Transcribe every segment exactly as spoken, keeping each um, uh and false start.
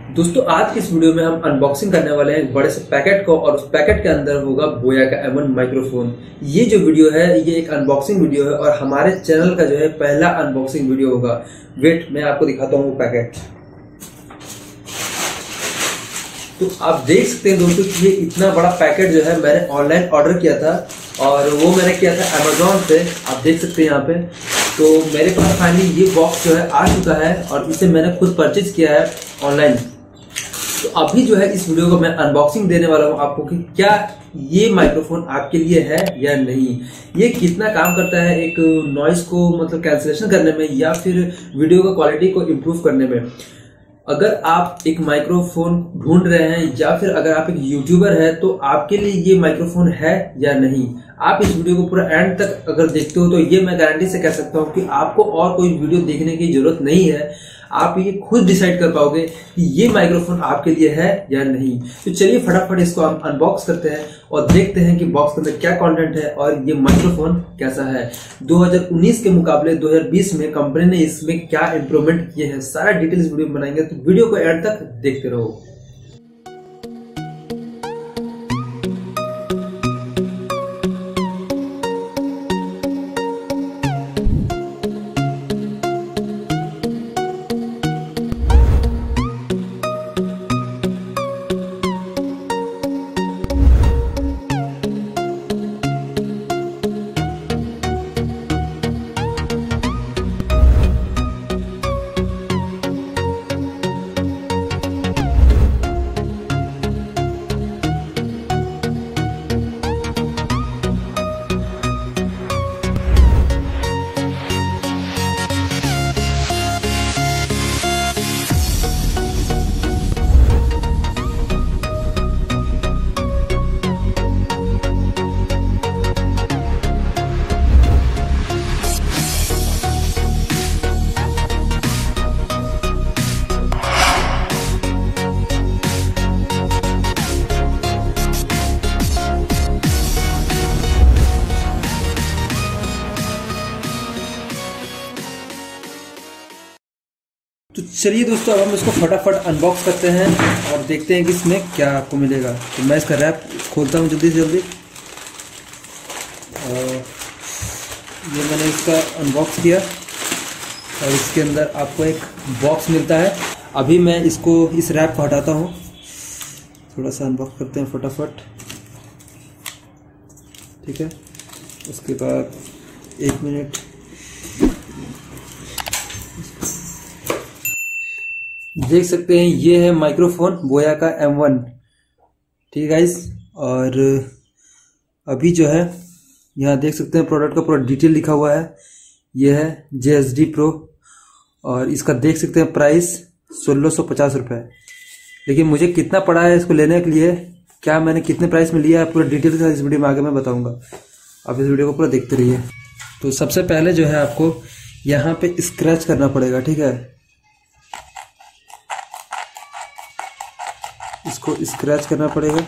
दोस्तों आज की इस वीडियो में हम अनबॉक्सिंग करने वाले हैं एक बड़े से पैकेट को और उस पैकेट के अंदर होगा बोया का एम वन माइक्रोफोन। ये जो वीडियो है ये एक अनबॉक्सिंग वीडियो है और हमारे चैनल का जो है पहला अनबॉक्सिंग वीडियो होगा। वेट मैं आपको दिखाता हूँ वो पैकेट। तो आप देख सकते हैं दोस्तों कि ये इतना बड़ा पैकेट जो है मैंने ऑनलाइन ऑर्डर किया था और वो मैंने किया था अमेजोन से। आप देख सकते हैं यहाँ पे। तो मेरे पास फाइनली ये बॉक्स जो है आ चुका है और इसे मैंने खुद परचेज किया है ऑनलाइन। तो अभी जो है इस वीडियो को मैं अनबॉक्सिंग देने वाला हूँ आपको कि क्या ये माइक्रोफोन आपके लिए है या नहीं, ये कितना काम करता है एक नॉइस को मतलब कैंसलेशन करने में या फिर वीडियो का क्वालिटी को इम्प्रूव करने में। अगर आप एक माइक्रोफोन ढूंढ रहे हैं या फिर अगर आप एक यूट्यूबर है तो आपके लिए ये माइक्रोफोन है या नहीं, आप इस वीडियो को पूरा एंड तक अगर देखते हो तो ये मैं गारंटी से कह सकता हूँ कि आपको और कोई वीडियो देखने की जरूरत नहीं है। आप ये खुद डिसाइड कर पाओगे कि ये माइक्रोफोन आपके लिए है या नहीं। तो चलिए फटाफट इसको हम अनबॉक्स करते हैं और देखते हैं कि बॉक्स के अंदर क्या कंटेंट है और ये माइक्रोफोन कैसा है। दो हज़ार उन्नीस के मुकाबले दो हज़ार बीस में कंपनी ने इसमें क्या इंप्रूवमेंट किए हैं, सारा डिटेल्स वीडियो में बनाएंगे। तो वीडियो को एंड तक देखते रहो। तो चलिए दोस्तों अब हम इसको फटाफट अनबॉक्स करते हैं और देखते हैं कि इसमें क्या आपको मिलेगा। तो मैं इसका रैप खोलता हूँ जल्दी से जल्दी। और ये मैंने इसका अनबॉक्स किया और इसके अंदर आपको एक बॉक्स मिलता है। अभी मैं इसको इस रैप को हटाता हूँ, थोड़ा सा अनबॉक्स करते हैं फटाफट। ठीक है, उसके बाद एक मिनट। देख सकते हैं ये है माइक्रोफोन बोया का एम वन। ठीक है गाइस, और अभी जो है यहाँ देख सकते हैं प्रोडक्ट का पूरा डिटेल लिखा हुआ है। ये है जे एस डी प्रो और इसका देख सकते हैं प्राइस सोलह सौ पचास रुपये। लेकिन मुझे कितना पड़ा है इसको लेने के लिए, क्या मैंने कितने प्राइस में लिया है, पूरा डिटेल का इस वीडियो में आगे मैं बताऊंगा। आप इस वीडियो को पूरा देखते रहिए। तो सबसे पहले जो है आपको यहाँ पे स्क्रैच करना पड़ेगा। ठीक है, इसको स्क्रैच करना पड़ेगा।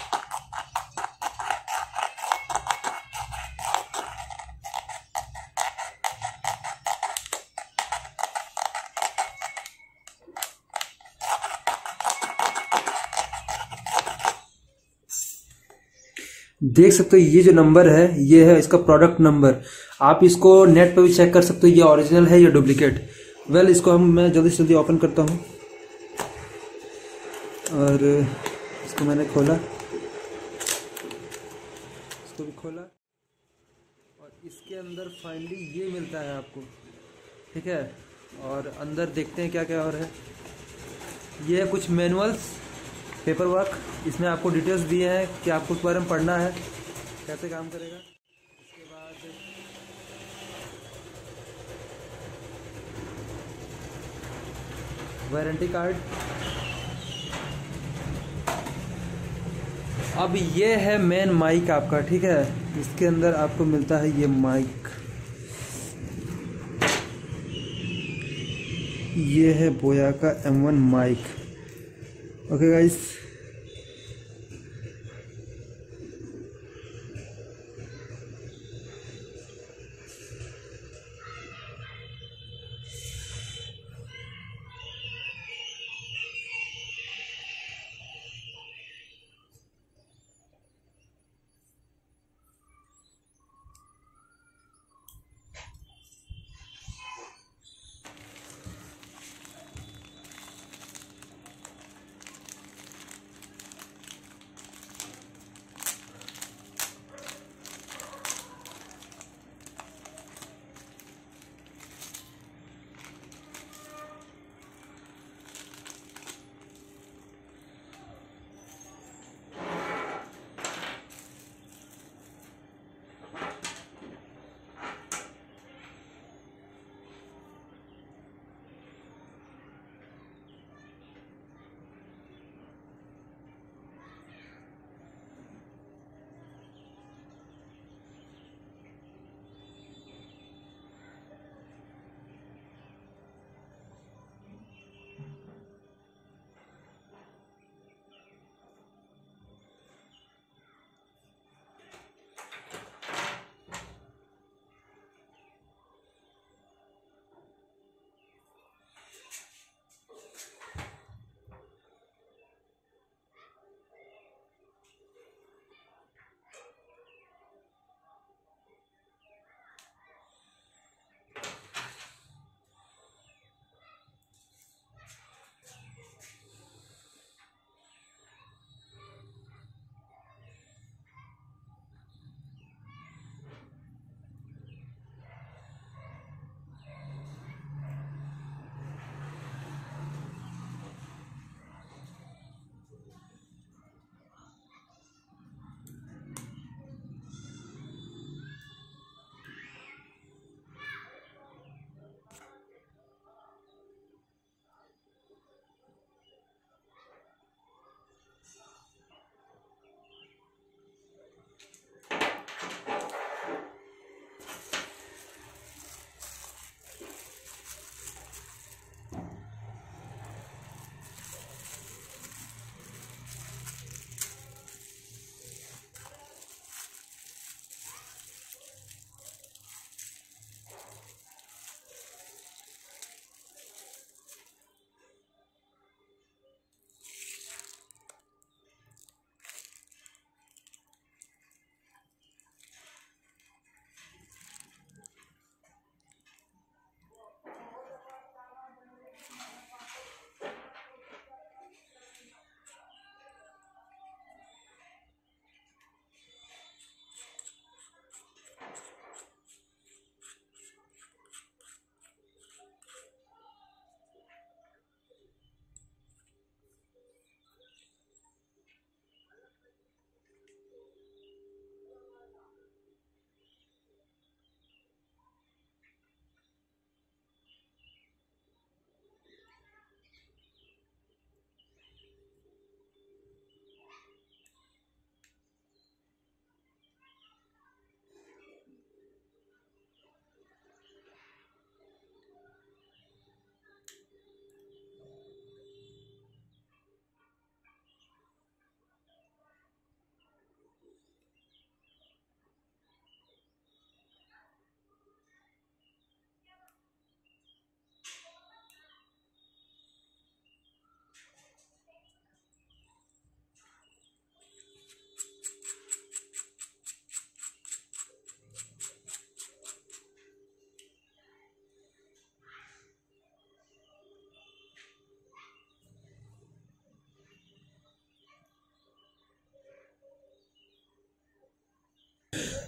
देख सकते हो ये जो नंबर है ये है इसका प्रोडक्ट नंबर। आप इसको नेट पे भी चेक कर सकते हो ये ओरिजिनल है या डुप्लीकेट। वेल इसको हम मैं जल्दी से जल्दी ओपन करता हूँ और इसको मैंने खोला, इसको भी खोला और इसके अंदर फाइनली ये मिलता है आपको। ठीक है, और अंदर देखते हैं क्या क्या और है। ये है कुछ मैनुअल्स, पेपर वर्क, इसमें आपको डिटेल्स दिए हैं कि आपको उस बारे में पढ़ना है कैसे काम करेगा। इसके बाद वारंटी कार्ड। अब ये है मेन माइक आपका। ठीक है, इसके अंदर आपको मिलता है ये माइक। ये है बोया का M one mic. Okay guys,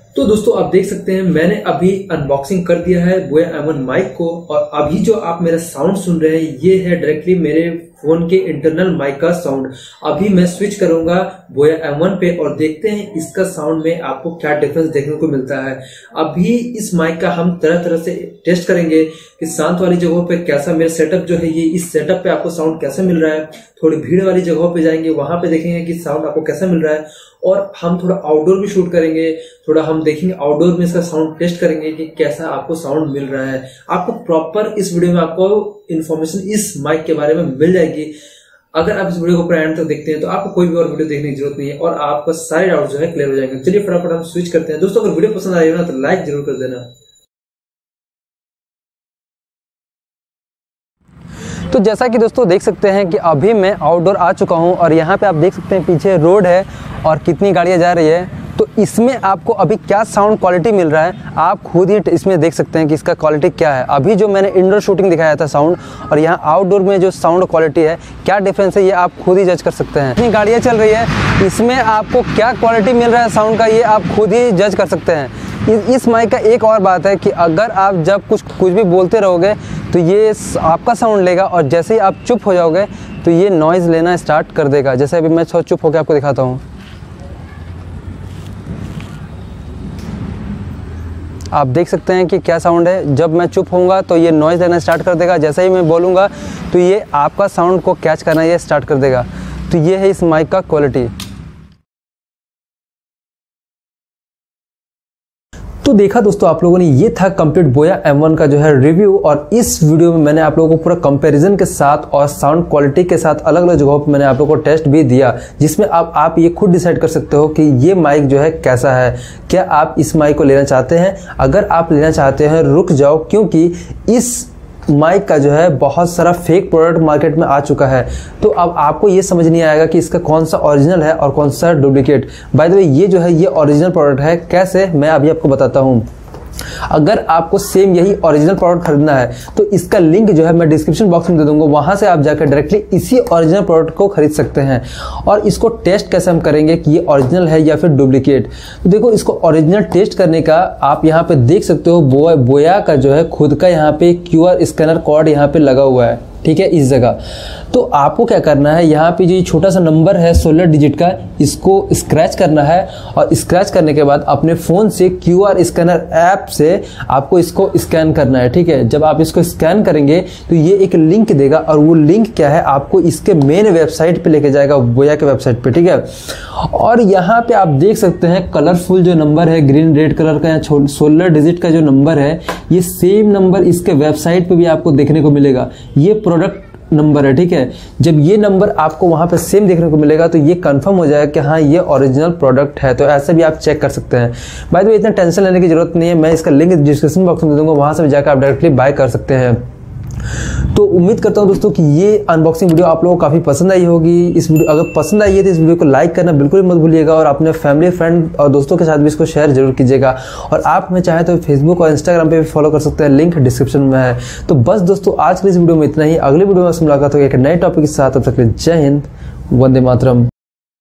तो दोस्तों आप देख सकते हैं मैंने अभी अनबॉक्सिंग कर दिया है बोया एम वन माइक को, और अभी जो आप मेरा साउंड सुन रहे हैं ये है डायरेक्टली मेरे फोन के इंटरनल माइक का साउंड। अभी मैं स्विच करूंगा बोया एम वन पे और देखते हैं इसका साउंड में आपको क्या डिफरेंस देखने को मिलता है। अभी इस माइक का हम तरह तरह से टेस्ट करेंगे कि शांत वाली जगहों पे कैसा मेरा सेटअप जो है ये इस सेटअप पे आपको साउंड कैसा मिल रहा है, थोड़ी भीड़ वाली जगहों पे जाएंगे वहां पे देखेंगे कि साउंड आपको कैसा मिल रहा है, और हम थोड़ा आउटडोर भी शूट करेंगे, थोड़ा हम देखेंगे आउटडोर में इसका साउंड टेस्ट करेंगे कि कैसा आपको साउंड मिल रहा है। आपको प्रॉपर इस वीडियो में आपको इन्फॉर्मेशन इस माइक के बारे में मिल जाएगी। अगर आप इस वीडियो को पूरा एंड तक देखते हैं तो आपको कोई भी और वीडियो देखने की जरूरत नहीं है और आपका सारे डाउट जो है क्लियर हो जाएंगे। चलिए फटाफट हम स्विच करते हैं। दोस्तों अगर वीडियो पसंद आई हो ना तो लाइक जरूर कर देना। तो जैसा कि दोस्तों देख सकते हैं कि अभी मैं आउटडोर आ चुका हूं और यहाँ पे आप देख सकते हैं पीछे रोड है और कितनी गाड़ियाँ जा रही है। तो इसमें आपको अभी क्या साउंड क्वालिटी मिल रहा है आप खुद ही इसमें देख सकते हैं कि इसका क्वालिटी क्या है। अभी जो मैंने इंडोर शूटिंग दिखाया था साउंड और यहाँ आउटडोर में जो साउंड क्वालिटी है क्या डिफरेंस है ये आप खुद ही जज कर सकते हैं। इतनी गाड़ियाँ चल रही है इसमें आपको क्या क्वालिटी मिल रहा है साउंड का ये आप खुद ही जज कर सकते हैं। इस माइक का एक और बात है कि अगर आप जब कुछ कुछ भी बोलते रहोगे तो ये आपका साउंड लेगा और जैसे ही आप चुप हो जाओगे तो ये नॉइज़ लेना स्टार्ट कर देगा। जैसे अभी मैं थोड़ा चुप होकर आपको दिखाता हूँ, आप देख सकते हैं कि क्या साउंड है। जब मैं चुप होऊंगा तो ये नॉइज़ लेना स्टार्ट कर देगा, जैसे ही मैं बोलूँगा तो ये आपका साउंड को कैच करना ये स्टार्ट कर देगा। तो ये है इस माइक का क्वालिटी। तो देखा दोस्तों आप लोगों ने, ये था कंप्लीट बोया एम वन का जो है रिव्यू, और इस वीडियो में मैंने आप लोगों को पूरा कंपैरिजन के साथ और साउंड क्वालिटी के साथ अलग अलग जगहों पर मैंने आप लोगों को टेस्ट भी दिया, जिसमें आप आप ये खुद डिसाइड कर सकते हो कि ये माइक जो है कैसा है। क्या आप इस माइक को लेना चाहते हैं? अगर आप लेना चाहते हैं रुक जाओ, क्योंकि इस माइक का जो है बहुत सारा फेक प्रोडक्ट मार्केट में आ चुका है। तो अब आपको ये समझ नहीं आएगा कि इसका कौन सा ओरिजिनल है और कौन सा डुप्लीकेट। बाय द वे ये जो है ये ओरिजिनल प्रोडक्ट है। कैसे, मैं अभी आपको बताता हूँ। अगर आपको सेम यही ओरिजिनल प्रोडक्ट खरीदना है तो इसका लिंक जो है मैं डिस्क्रिप्शन बॉक्स में दे दूंगा, वहां से आप जाकर डायरेक्टली इसी ओरिजिनल प्रोडक्ट को खरीद सकते हैं। और इसको टेस्ट कैसे हम करेंगे कि ये ओरिजिनल है या फिर डुप्लीकेट। तो देखो, इसको ओरिजिनल टेस्ट करने का आप यहाँ पे देख सकते हो, बोया बोया का जो है खुद का यहाँ पे क्यू आर स्कैनर कोड यहाँ पे लगा हुआ है, ठीक है, इस जगह। तो आपको क्या करना है, यहाँ पे जो छोटा सा नंबर है सोलह डिजिट का, इसको स्क्रैच करना है और स्क्रैच करने के बाद अपने फ़ोन से क्यू आर स्कैनर ऐप से आपको इसको स्कैन करना है, ठीक है। जब आप इसको स्कैन करेंगे तो ये एक लिंक देगा और वो लिंक क्या है, आपको इसके मेन वेबसाइट पे लेके जाएगा, बोया के वेबसाइट पे, ठीक है। और यहाँ पे आप देख सकते हैं कलरफुल जो नंबर है ग्रीन रेड कलर का, यहाँ सोलह डिजिट का जो नंबर है, ये सेम नंबर इसके वेबसाइट पे भी आपको देखने को मिलेगा। ये प्रोडक्ट नंबर है, ठीक है। जब ये नंबर आपको वहां पे सेम देखने को मिलेगा तो ये कंफर्म हो जाएगा कि हाँ ये ओरिजिनल प्रोडक्ट है। तो ऐसे भी आप चेक कर सकते हैं। बाय द वे इतना टेंशन लेने की जरूरत नहीं है, मैं इसका लिंक डिस्क्रिप्शन बॉक्स में दे दूंगा, वहां से भी जाकर आप डायरेक्टली बाय कर सकते हैं। तो उम्मीद करता हूं दोस्तों कि ये अनबॉक्सिंग वीडियो आप लोगों को काफी पसंद आई होगी। इस वीडियो अगर पसंद आई है तो इस वीडियो को लाइक करना बिल्कुल मत भूलिएगा और अपने फैमिली फ्रेंड और दोस्तों के साथ भी इसको शेयर जरूर कीजिएगा। और आप हमें चाहे तो फेसबुक और इंस्टाग्राम पे भी फॉलो कर सकते हैं, लिंक डिस्क्रिप्शन में है। तो बस दोस्तों आज के इस वीडियो में इतना ही। अगली वीडियो में मुलाकात होगी एक नए टॉपिक के साथ। तब तक के लिए जय हिंद, वंदे मातरम।